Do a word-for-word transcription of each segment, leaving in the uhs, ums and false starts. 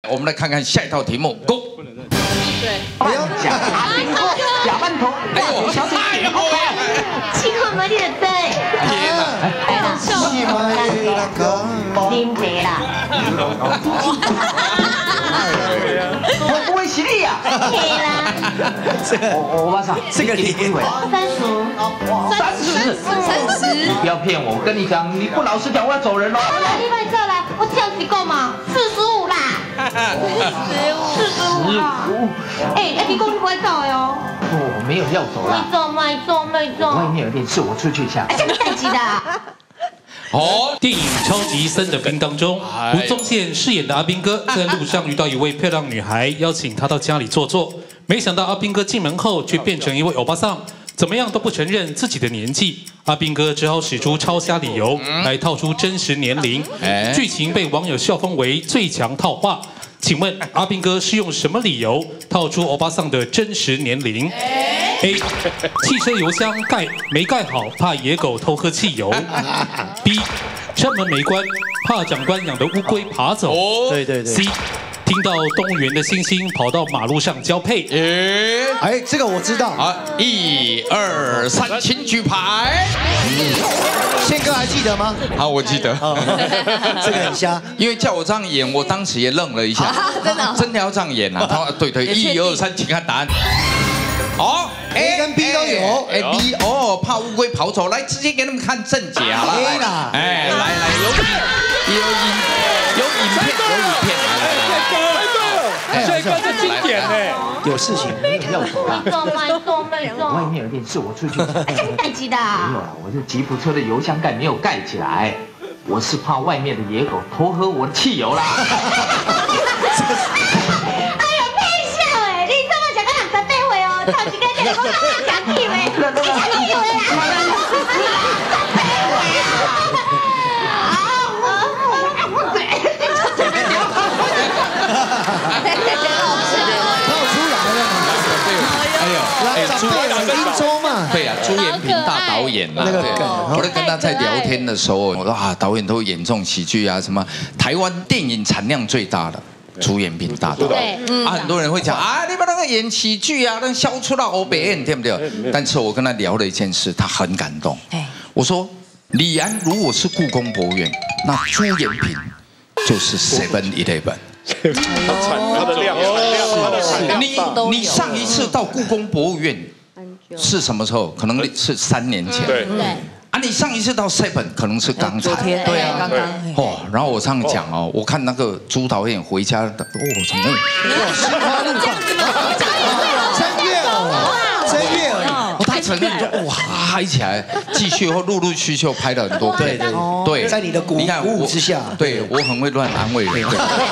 我们来看看下一道题目，Go。 对， 不要假冰块，假半头，哎呦，小姐，哎呦， 气候没你的对。 天哪！ 哎啦，气候啉茶啦。 我不会犀利呀。 对啦。 我我巴上，这个李英伟， 三十。 三十， 三十。 你不要骗我，我跟你讲，你不老实讲，我要走人喽。 好了，你快再来，我这样子够吗？四十五啦。四十五啦。哎，哎，你讲你不会走的哦。 我没有要走啦。 没走，没走，没走。 外面有点事，我出去一下。 哎，这个太急的。 哦，电影《超级森的兵》当中，吴宗宪饰演的阿兵哥在路上遇到一位漂亮女孩，邀请她到家里坐坐。没想到阿兵哥进门后却变成一位欧巴桑，怎么样都不承认自己的年纪。阿兵哥只好使出超瞎理由来套出真实年龄，剧情被网友笑封为最强套话。请问阿兵哥是用什么理由套出欧巴桑的真实年龄 ？A. 汽车油箱盖没盖好，怕野狗偷喝汽油。B. 车门没关，怕长官养的乌龟爬走。 对对对。 C. 听到动物园的猩猩跑到马路上交配。 哎，这个我知道。 好，一二三，请举牌。 宪哥还记得吗？ 好，我记得。 这个很瞎， 因为叫我这样演，我当时也愣了一下。 真的？ 真的要这样演啊？他说对对，一二三，请看答案。好 ，A 跟 B 都有。 哎 B 哦，怕乌龟跑走，来直接给他们看正解了。 A 啦， 哎，来来，有影，有影，有影片，有影片，来来来。 这个是经典哎， 有事情没有要走啊？ 没走，没走，没走。 外面有点事，我出去。 哎，这个太急的。 没有啦，我这吉普车的油箱盖没有盖起来，我是怕外面的野狗偷喝我的汽油啦。 哎呦，骗笑哎！你这么讲个两十八岁哦，头一个你就讲啊讲气喂，你讲气喂啦。 长辈有滨州嘛？ 对呀，朱延平大导演啦。 那个梗， 我在跟他在聊天的时候，我说啊，导演都演这种喜剧啊，什么台湾电影产量最大的朱延平大导演。啊，很多人会讲啊，你把那个演喜剧啊，那笑出到欧北演，对不对？但是我跟他聊了一件事，他很感动。我说李安如果是故宫博物院，那朱延平就是 Seven Eleven。 他产他的量，他的产量你你上一次到故宫博物院是什么时候？可能是三年前。 对对。 啊，你上一次到 Seven 可能是刚才。 对啊，刚刚。 哦，然后我这样讲哦，我看那个朱导演回家的，哦，怎么？ 心花怒放。三月哦，三月哦， 他承认就哇嗨起来，继续后陆陆续续拍了很多片。 对对对， 在你的鼓鼓舞之下， 对我很会乱安慰人。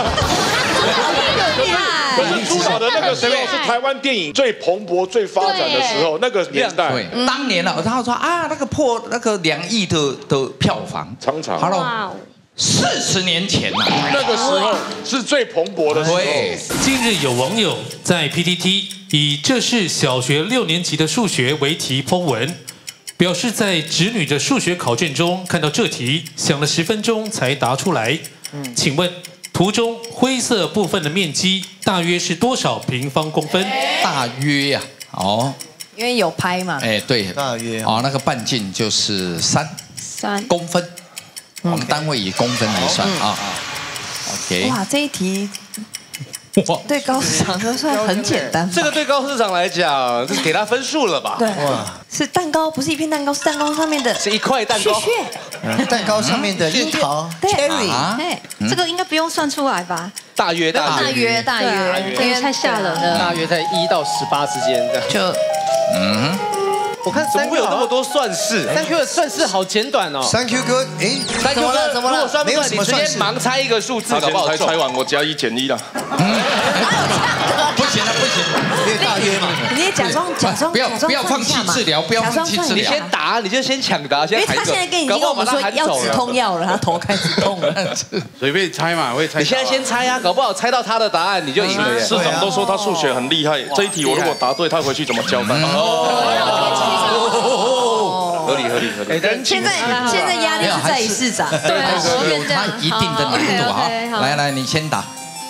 可是朱导的那个时候是台湾电影最蓬勃、最发展的时候，那个年代。 对，当年了，他说啊，那个破那个两亿的的票房， 常常。 好了，四十年前呐， 那个时候是最蓬勃的时候。 对， 近日有网友在 P T T 以“这是小学六年级的数学”为题po文，表示在侄女的数学考卷中看到这题，想了十分钟才答出来。嗯，请问？ 图中灰色部分的面积大约是多少平方公分？ 大约呀，哦， 因为有拍嘛。 哎，对， 大约哦，那个半径就是三三公分，我们单位以公分来算啊。OK。 哇，这一题对高市长就算很简单。 这个对高市长来讲，这是给他分数了吧？ 对，是蛋糕，不是一片蛋糕，是蛋糕上面的， 是一块蛋糕。 蛋糕上面的樱桃 ，cherry， 哎，这个应该不用算出来吧？ 大约大约大约，因为太吓人了。 大约在一到十八之间这样。 就， 嗯。 我看怎么会有那么多算式？三 Q 的算式好简短哦。 三 Q 哥，哎， 三 Q 哥怎么了？ 如果算不出来，你直接盲猜一个数字，搞不好才猜完，我加一减一了。 不行了，不行， 因为大约嘛。 你也假装假装不要不要放弃治疗，不要放弃治疗。 你先答，你就先抢答，先。 因为他现在跟你跟我们说要止痛药了，他头开始痛了。 随便猜嘛，会猜。 你现在先猜啊，搞不好猜到他的答案你就赢了耶。 市长都说他数学很厉害，这一题我如果答对，他回去怎么交代？合理合理合理。 现在现在压力是在于市长， 对，有他一定的难度。好，来来，你先答。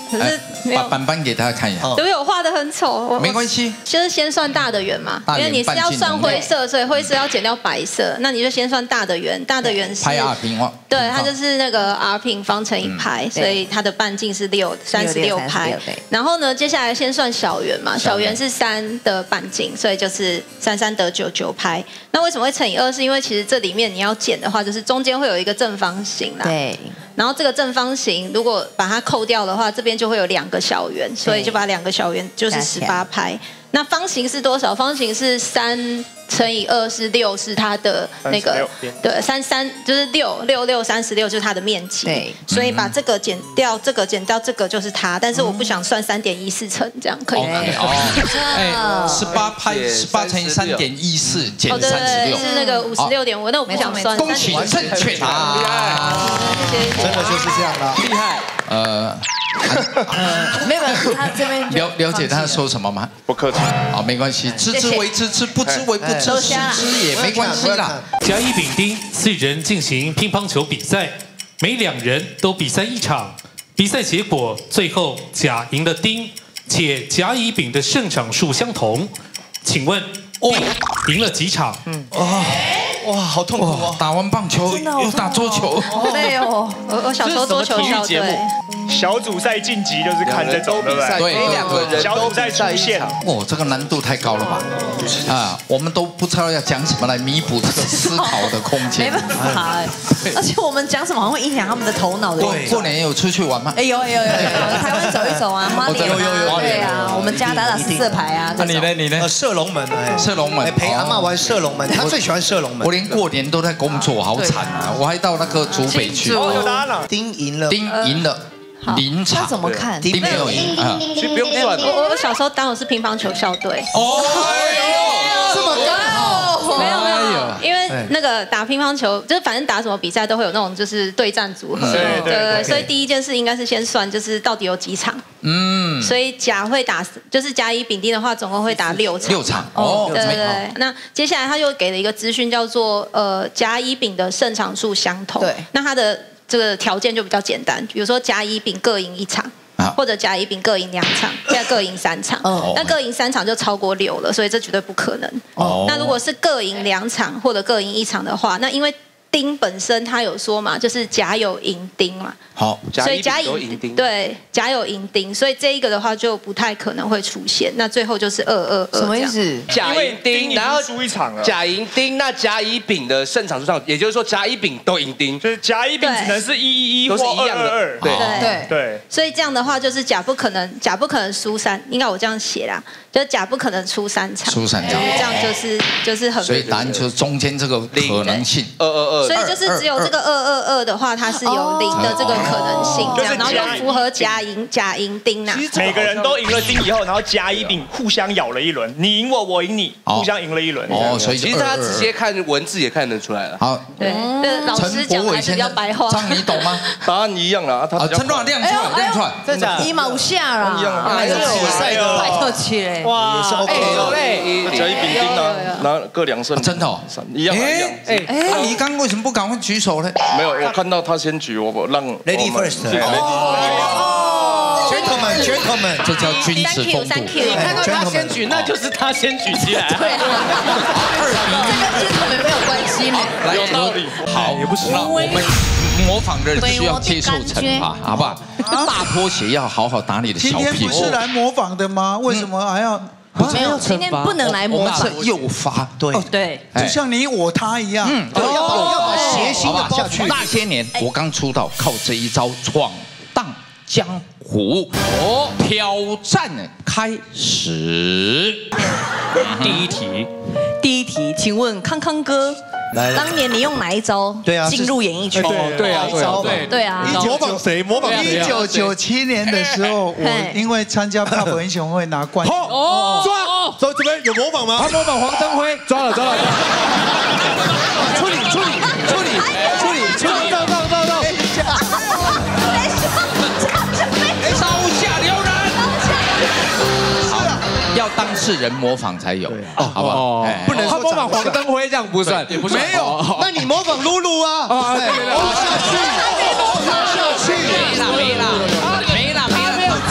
可是没有把板板给大家看一下。 对，我画的很丑。 没关系， 就是先算大的圆嘛，因为你是要算灰色，所以灰色要减掉白色，那你就先算大的圆，大的圆是。 拍 r 平方。 对，它就是那个 r 平方乘以派，所以它的半径是六三十六派。然后呢，接下来先算小圆嘛，小圆是三的半径，所以就是三三得九九派。那为什么会乘以二？是因为其实这里面你要减的话，就是中间会有一个正方形啦。 对。 然后这个正方形如果把它扣掉的话，这边就会有两个小圆，所以就把两个小圆就是十八派。那方形是多少？方形是三乘以二是六，是它的那个对三三就是六六六三十六就是它的面积。对，所以把这个减掉，这个减掉这个就是它。但是我不想算三点一四乘，这样可以吗？ 哎，十八派十八乘以三点一四减三十六， 是那个五十六点五，那我不想算。 恭喜正确答案， 真的就是这样的， 厉害。 呃。 没有，他这边了了解他说什么吗？ 不客气， 好，没关系，知之为知之，不知为不知，失之也没关系啦。 甲乙丙丁四人进行乒乓球比赛，每两人都比赛一场。比赛结果最后甲赢了丁，且甲乙丙的胜场数相同。请问丁赢了几场？嗯， 哦，哇，好痛苦哦！ 打完棒球又打桌球， 好累哦。 我我小时候桌球校队。 小组赛晋级就是看这种，对不对？ 对， 两个人小组赛出现。 哦，这个难度太高了吧？啊，我们都不知道要讲什么来弥补这个思考的空间。 没办法，而且我们讲什么好像会影响他们的头脑的。 过过年有出去玩吗？ 哎，有有有有，台湾走一走啊，花莲啊，对啊，我们家打打四色牌啊。 那你呢？你呢？ 射龙门，哎， 射龙门， 陪阿嬷玩射龙门，他最喜欢射龙门。 我连过年都在工作，好惨啊！我还到那个竹北去。 有答案了， 丁赢了， 丁赢了。零场怎么看？ 丁没有赢啊， 其实不用算。 我我小时候当我是乒乓球校队。 哦， 这么刚好。 没有没有，因为那个打乒乓球，就是反正打什么比赛都会有那种就是对战组合。 对对。 所以第一件事应该是先算，就是到底有几场。嗯。所以甲会打，就是甲乙丙丁的话，总共会打六场。 六场。哦。 对对对。那接下来他又给了一个资讯，叫做呃甲乙丙的胜场数相同。对。那他的这个条件就比较简单，比如说甲乙丙各赢一场，或者甲乙丙各赢两场，现在各赢三场，那各赢三场就超过六了，所以这绝对不可能。那如果是各赢两场或者各赢一场的话，那因为丁本身他有说嘛，就是甲有赢丁嘛。 好， 所以甲乙丁对甲有赢丁，所以这一个的话就不太可能会出现。那最后就是二二二， 什么意思？ 甲赢丁，然后输一场了。 甲赢丁，那甲乙丙的胜场数上，也就是说甲乙丙都赢丁， 就是甲乙丙只能是一一一或二二二。 对对对。 所以这样的话就是甲不可能，甲不可能输三，应该我这样写啦，就是甲不可能出三场。 出三场， 这样就是就是很。 所以答案就是中间这个可能性， 二二二。 所以就是只有这个二二二的话，它是有零的这个可能性，这样，然后又符合甲赢甲赢丁呐。 每个人都赢了丁以后，然后甲乙丙互相咬了一轮，你赢我，我赢你，互相赢了一轮。 哦，所以其实大家直接看文字也看得出来了。 好， 对，老师讲还是比较白话。 张，你懂吗？ 答案一样了， 他真的亮出来，亮出来， 真的，一毛下啦， 一样， 还是比赛的， 太客气嘞， 哇，也是 OK 的。 甲乙丙丁啊，拿各两胜， 真的哦， 一样一样。 哎哎，你刚为什么不赶快举手呢？ 没有，我看到他先举，我让 Lady first。Gentlemen, gentlemen， 这叫君子风度。 你看到他先举，那就是他先举起来。 对啊，二比一，这跟 gentlemen 没有关系呢。 有道理。好，也不行。那我们模仿的人需要接受惩罚，好不好？大拖鞋要好好打你的小屁股。 今天不是来模仿的吗？为什么还要？ 没有，今天不能来模仿， 是诱发。 对对， 就像你我他一样。 嗯，要要把谐星的下去。 那些年我刚出道，靠这一招闯荡江湖。哦，挑战开始。第一题， 第一题，请问康康哥，当年你用哪一招进入演艺圈？ 对啊，对啊，对对啊。 模仿谁？模仿谁？ 一九九七年的时候，我因为参加Pop英雄会拿冠军。 哦，抓！走这边有模仿吗？ 他模仿黄登辉，抓了抓了。 处理处理处理处理处理，到到到到。 招下留人。好，要当事人模仿才有，好不好？ 不能他模仿黄登辉这样不算，也不算。 没有，那你模仿露露啊？啊，对了，下去，下去， 没了没了没了没了，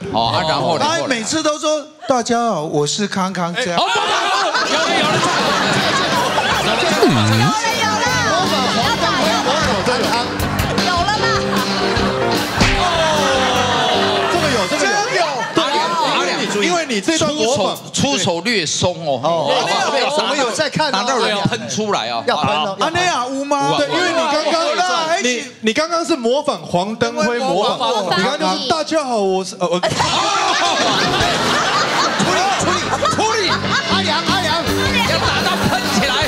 哦，啊，然后呢？ 他每次都说大家好，我是康康这样。 好，有了有了有了， 模仿黄登辉，模仿康康， 有了啦。 哦，这个有，这个有，对，因为你这段模仿出手略松哦。 哦，我们有在看， 拿到人要喷出来哦， 要喷哦。 啊，那样乌吗？ 对，因为你刚刚你你刚刚是模仿黄登辉，模仿，你刚刚就是大家好，我是呃我。处理处理，阿阳阿阳， 要打到喷起来。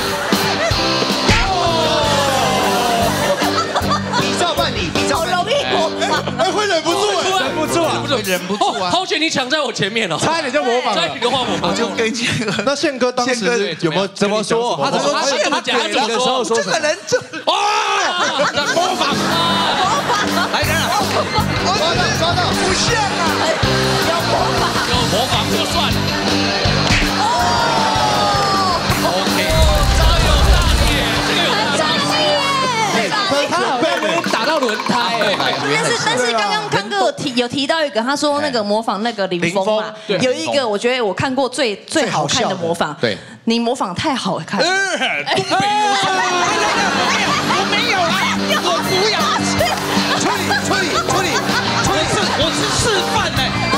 比照办理，比照办理。 好容易模仿， 哎，会忍不住， 忍不住啊， 会忍不住啊。 好险你抢在我前面了， 差一点就模仿了。 差一点的话我我就跟这个。 那宪哥当时有没有怎么说？ 他怎么他怎么讲？他怎么说？ 这个人这哇，模仿模仿， 来人啊！ 抓到抓到， 不像啊， 要模仿， 有模仿就算了。OK， 加油大姐，这个有专业， 他好像打到轮胎哎。 但是但是刚刚康哥有提有提到一个，他说那个模仿那个林峰嘛，有一个我觉得我看过最最好看的模仿， 对， 你模仿太好看了。 我没有啦，我不要处理处理处理， 我是我是示范呢。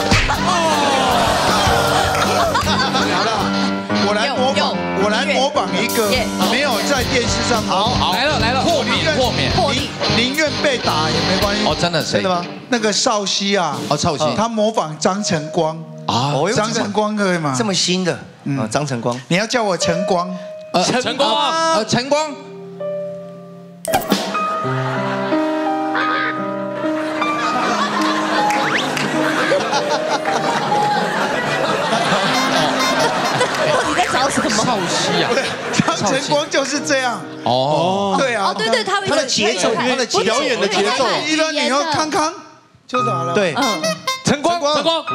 我来模仿，我来模仿一个没有在电视上好好来了来了，豁免豁免， 宁宁愿被打也没关系。 哦，真的真的吗？那个少熙啊， 哦少熙， 他模仿张晨光啊，张晨光可以吗？ 这么新的，嗯，张晨光， 你要叫我晨光， 呃，晨光，呃，晨光。 你在找什么？ 少熙啊， 张晨光就是这样。哦，对啊， 哦对对，他他的节奏，他的表演的节奏， 一般你要康康就好了。 对， 嗯， 晨光晨光，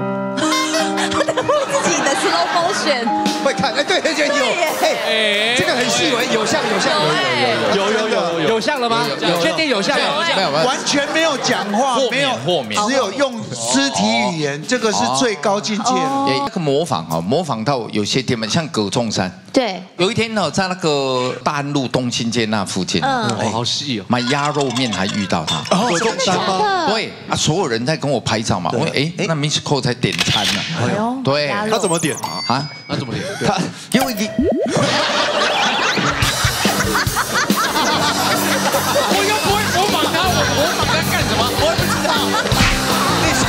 自己的 slow motion 会看，哎，对对对，有，哎，这个很细微，有像有像，有有有有像了吗？确定有像了？ 没有，完全没有讲话，没有豁免， 只有用肢体语言，这个是最高境界了。 也那个模仿啊，模仿到有些地方，像葛仲山。 对， 有一天呢，在那个大安路东兴街那附近， 哦，好细哦， 买鸭肉面还遇到他。 葛仲山吗？ 对啊，所有人在跟我拍照嘛。我哎，那 Miss Cole 在点餐呢。哎呦，对， 他怎么点啊？ 他怎么点？ 他因为你。我又不会模仿他，我模仿他干什么？我也不知道。 你是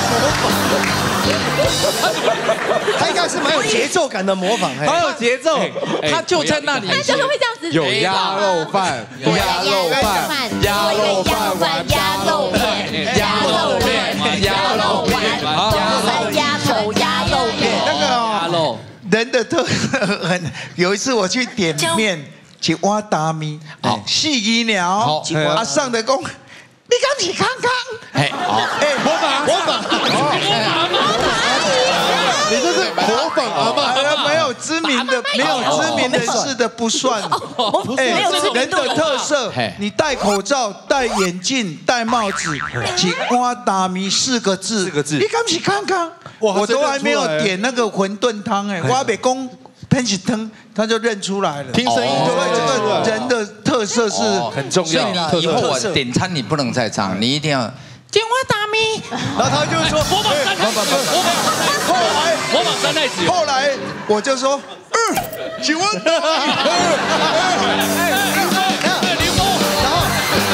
他应该是蛮有节奏感的模仿， 蛮有节奏。他就在那里， 他就是会这样子。 有鸭肉饭，鸭肉饭， 鸭肉饭，鸭肉面，鸭肉面，鸭肉丸，三鸭头鸭肉面。 那个哦，人的特很。有一次我去点面，去挖大米，好细鱼鸟，啊上的工，你敢去看看？ 哎，好， 哎，模仿模仿， 你这是模仿阿嬷， 没有知名的，没有知名人士的不算。哎，人的特色，你戴口罩、戴眼镜、戴帽子，去挖大米四个字， 四个字， 你敢去看看？我都还没有点那个馄饨汤，哎，我还没讲喷起汤，他就认出来了。 听声音就会这个人的特色是很重要。 所以以后啊，点餐你不能再这样，你一定要。金花大米， 然后他就说模仿三太子， 后来模仿三太子， 后来我就说，嗯，请问， 林峰， 然后，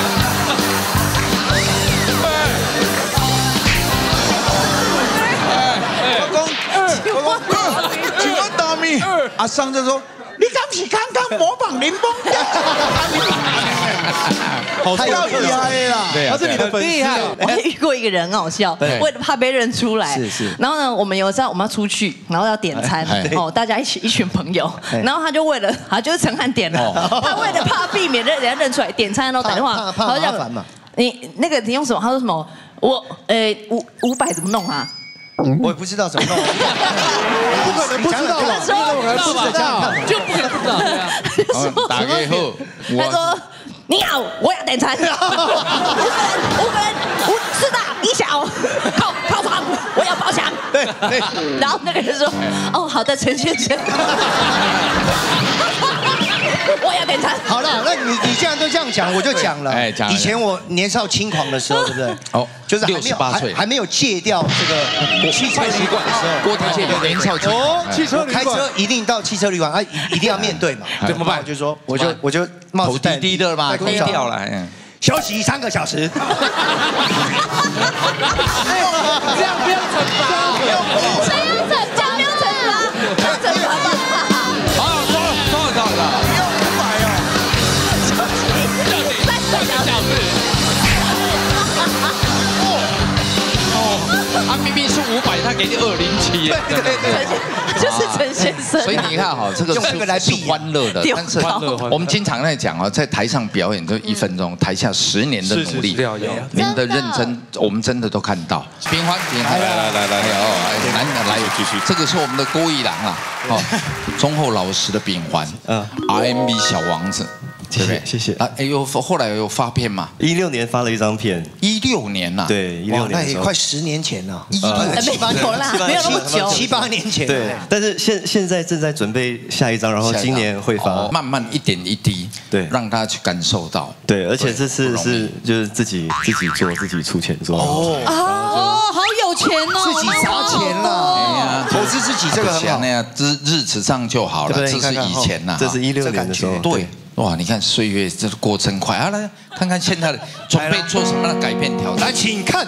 我讲，我讲，请问大米，阿桑就说。你敢去看看模仿林峰？ 好厉害啦！ 他是你的粉丝。 我还遇过一个人很好笑，为了怕被认出来， 是是。 然后呢，我们有在我们要出去，然后要点餐，哦，大家一起一群朋友，然后他就为了，他就是陈汉点了，他为了怕避免让人家认出来，点餐都打电话， 怕麻烦嘛。 你那个你用什么？他说什么？我呃五五百怎么弄啊？ 我也不知道怎么弄，不可能不知道吧？ 说不可能不知道， 就不可能不知道。 打给后， 他说你好，我要点餐，五个人，五个人，五四大一小，靠靠旁，我要对对。然后那个人说：“哦，好的，陈先生。”我要点餐。 好了，那你你既然都这样讲，我就讲了。 哎，讲。 以前我年少轻狂的时候，对不对？哦，就是六十八岁还没有戒掉这个汽车旅馆的时候， 郭台铭的年少轻哦，汽车旅馆开车一定到汽车旅馆，啊，一一定要面对嘛。 怎么办？ 就说我就我就帽子低低的嘛，低调了。 休息三个小时。这样不要惩罚，谁要惩罚？不要惩罚，不要惩罚吧。 好，多少多少多少？ 不要五百哦。 三个小时。 哦，他明明是五百，他给你二零七耶。 对对对，就是陈先生。 所以你看哈，这个是是欢乐的，但是我们经常在讲哦，在台上表演就一分钟，台下十年的努力，您的认真，我们真的都看到。秉环，秉环，来来来来，哦，来来继续，这个是我们的郭一郎啊，哦，忠厚老实的秉环，嗯 ，R and B 小王子。 谢谢谢谢啊！哎呦，后来有发片嘛？ 一六年发了一张片， 一六年呐， 对，一六年， 那也快十年前了， 一七八年啦，没有那么久， 七八年前。 对，但是现现在正在准备下一张，然后今年会发， 慢慢一点一滴， 对， 让大家去感受到。 对，而且这次是就是自己自己做，自己出钱做。 哦哦，好有钱哦， 自己砸钱了，投资自己这个很好， 那样日日子上就好了。这是以前呐， 这是一六年的时候， 对。哇，你看岁月这过真快啊！来看看现在的准备做什么样的改变调整？ 来，请看，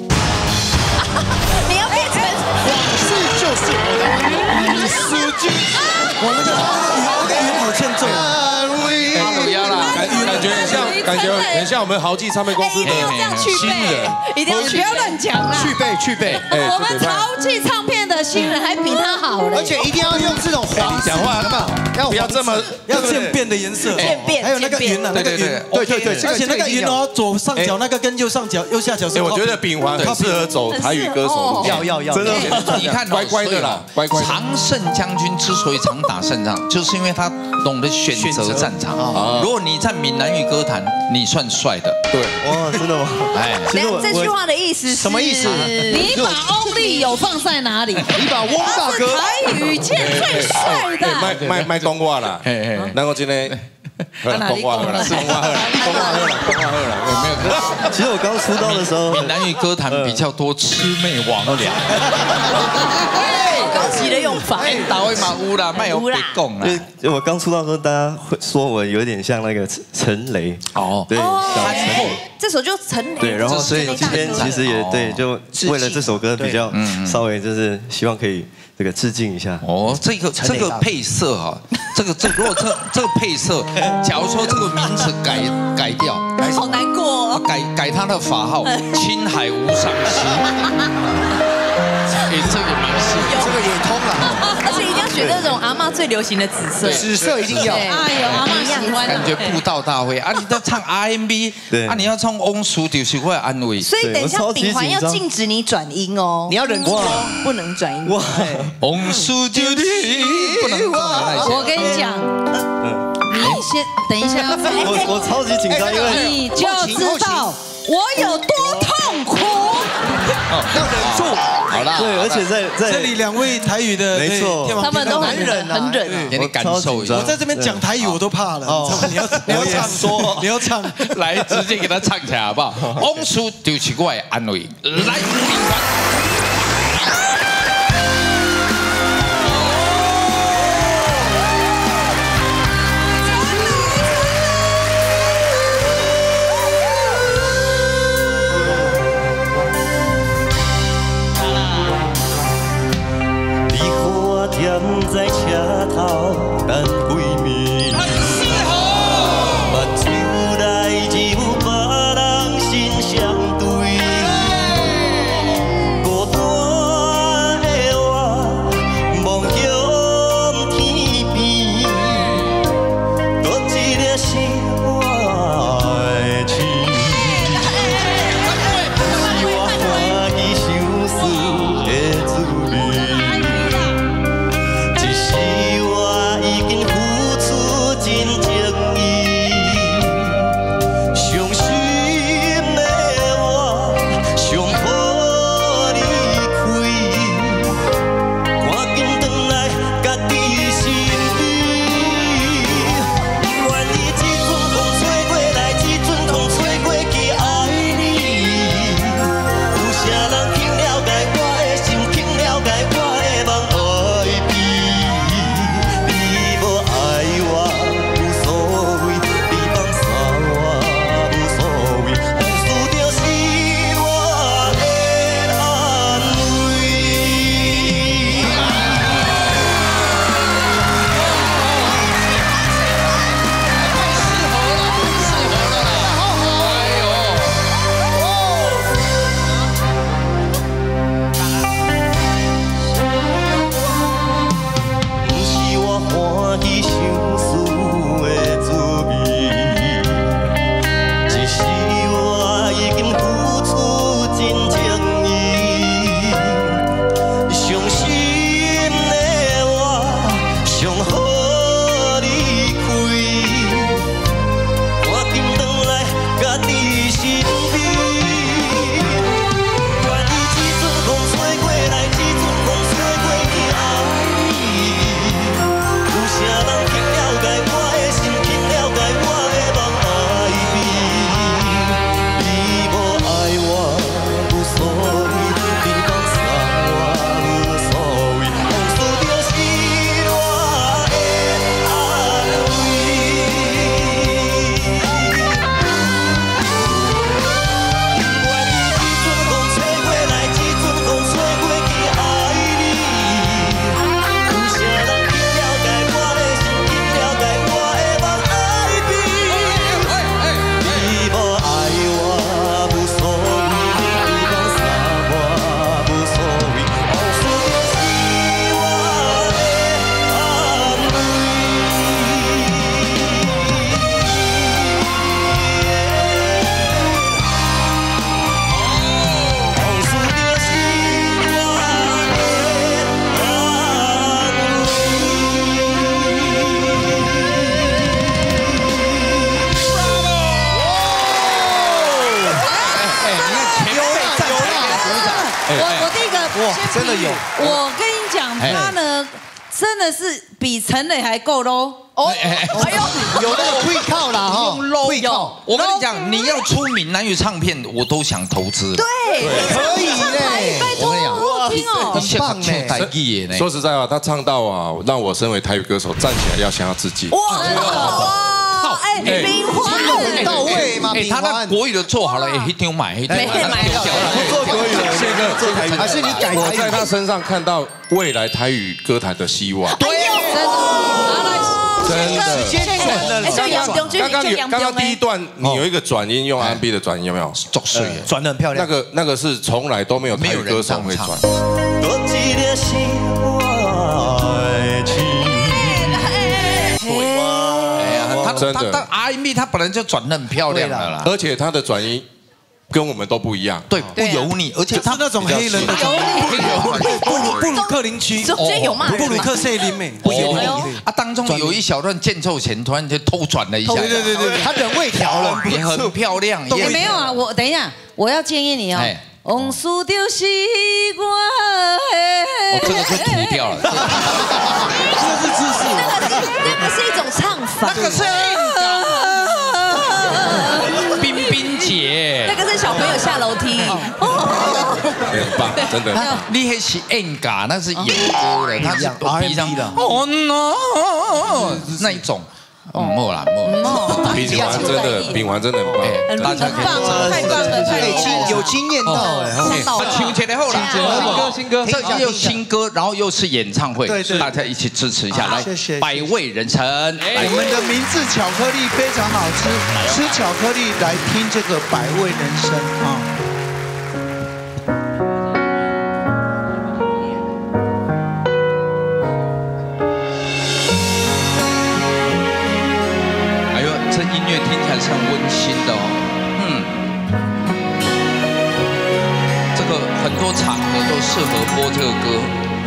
你要变成往事就是我的雨丝巾， 我们的雨雨好欠揍。 哈鲁亚啦， 感觉很像，感觉很像我们豪记唱片公司的新人， 一定要不要乱讲啦！ 去背去背， 我们豪记唱片的新人还比他好嘞， 而且一定要用这种黄讲话有没有？要不要这么要渐变的颜色？ 渐变， 还有那个云啊，那个云， 对对对， 而且那个云哦，左上角那个跟右上角、右下角是。 我觉得秉环很适合走台语歌手， 要要要， 真的， 你看乖乖的啦，乖乖。 常胜将军之所以常打胜仗，就是因为他懂得选择战场。如果你在闽南语歌坛，你算帅的。 对， 哇，真的吗？ 哎，这句话的意思是什么意思？ 你把翁立友放在哪里？ 你把翁大哥台语界最帅的。 卖卖卖讲话啦，然后今天。讲话好了，讲话好了，讲话好了，讲话好了，有没有？ 其实我刚出道的时候， 闽南语歌坛比较多魑魅魍魉。 高级的用法。 哎，打位马乌啦，卖有别讲啦。 就我刚出道的时候，大家会说我有点像那个陈雷。 哦， 对，小陈雷。 这首就陈雷。 对，然后所以今天其实也对，就为了这首歌比较稍微就是希望可以这个致敬一下。 哦，这个这个配色啊，这个这如果这这个配色，假如说这个名字改改掉， 好难过。 改改他的法号，青海无上师。哎，这个名字， 这个也通了。 而且一定要选那种阿嬷最流行的紫色， 紫色一定要。 哎呦，阿嬷喜欢。 感觉布道大会啊，你要唱 R and B， 啊，你要唱翁淑就是会安慰。 所以等一下秉环要禁止你转音哦， 你要忍住， 不能转音。 哇，翁淑就是不能转。 我跟你讲，你先等一下， 我我超级紧张，因为你就知道我有多痛苦。 要忍住。 好啦， 对，而且在在这里两位台语的， 没错， 他们都很忍，很忍， 给你感受一下。 我在这边讲台语我都怕了，你要你要唱说，你要唱， 来直接给他唱起来好不好？翁淑就是我的安慰，来秉环。 在车头等几暝，目睭内只有别人心相对。 我我第一个哇，真的有。 我跟你讲，他呢真的是比陈磊还够 low。哦，哎呦，有那个会靠啦哈， 用 low 有。我跟你讲，你要出闽南语唱片，我都想投资。 对， 可以嘞。 我跟你讲， 好听哦， 很棒哎。 说实在话，他唱到啊，让我身为台语歌手站起来要向他致敬。 哇哇，哎，秉环到位嘛， 哎，他那国语的做好了，哎，一定买，一定买， 做国语的，这个做台语， 还是你改？ 我在他身上看到未来台语歌坛的希望。 对， 真的， 刚刚有刚刚第一段，你有一个转音用 R and B 的转音，有没有？ 作水， 转得很漂亮。 那个那个是从来都没有台语歌手会转。 真的，他 R and B 他本来就转得很漂亮的啦， 而且他的转音跟我们都不一样， 对，不油腻，而且他那种黑人的油腻， 布鲁布鲁克林区， 中间有骂人， 布鲁克塞林美，不油腻啊，当中有一小段间奏前突然就偷转了一下， 对对对对，他人味调了， 也很漂亮， 也没有啊，我等一下，我要建议你哦。往事就是我的， 我这个就涂掉了， 这是姿势， 那个是那个是一种唱法， 那个是冰冰姐， 那个是小朋友下楼梯， 很棒，真的。 你那是演嘎，那是演歌的，他是 R and B 的， 哦 no， 那一种。哦，没啦，没。 秉环真的，秉环真的很棒， 大家可以太棒了，太经有经验到哎。 唱起来后啦， 新歌新歌， 这又新歌，然后又是演唱会， 对对， 大家一起支持一下，来， 谢谢。 百味人生， 我们的名字巧克力非常好吃，吃巧克力来听这个百味人生啊。 音乐听起来是很温馨的哦，嗯，这个很多场合都适合播这个歌。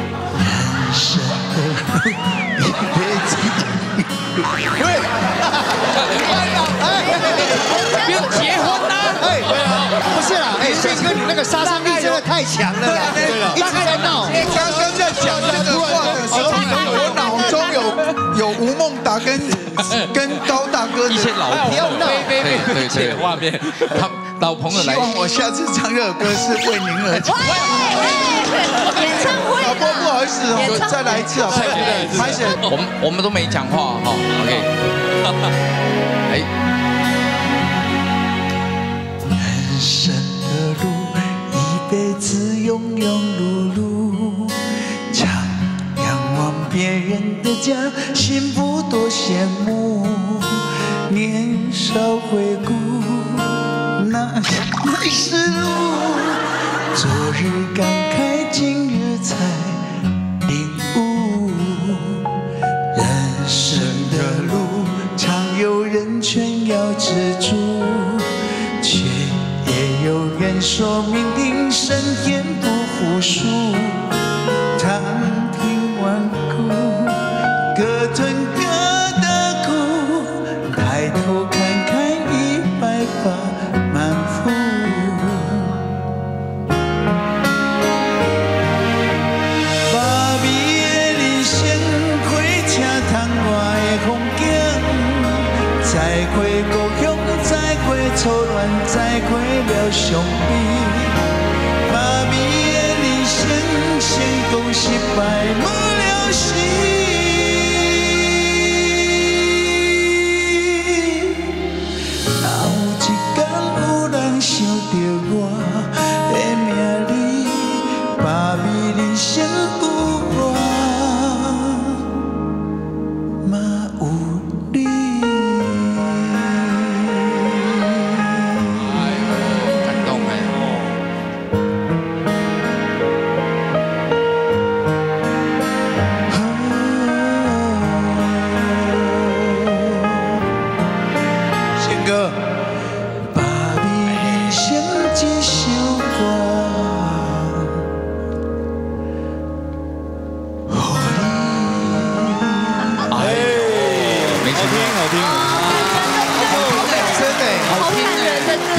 不用结婚啦！ 不是啦，哎，宪哥，你那个杀伤力真的太强了啦！对了，一直在闹。刚刚在讲这个话的时候，我脑中有有吴孟达跟跟高大哥一些老朋友，对对对，画面，他老朋友来。 希望我下次唱这首歌是为您而唱。 演唱会。 老婆，不好意思哦，再来一次啊！拍摄， 我们我们都没讲话哈 ，OK。哎。 人生的路，一辈子庸庸碌碌，常仰望别人的家，幸福多羡慕。年少回顾那那时路，昨日感慨，今日才领悟。人生的路，常有人劝要知足，却也有人说命定胜天不服输。躺平顽固，各吞各的苦，抬头看看已白发满腹。把美的人生开车窗外的风景，再过故乡，再过初恋，再过了伤悲。把美的人生，成功失败没了时。哪有一天有人想到我的名里，把美人生有我，嘛有你。 感动哎！ 宪哥，把美人生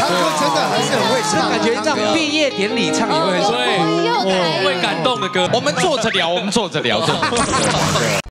他歌真的还是很会唱，感觉这样毕业典礼唱也会很对， 会感动的歌。 我们坐着聊，我们坐着聊。